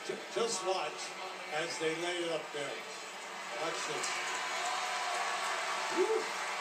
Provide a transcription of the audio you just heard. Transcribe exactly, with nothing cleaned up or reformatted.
Just watch as they lay it up there. Watch this. Woo.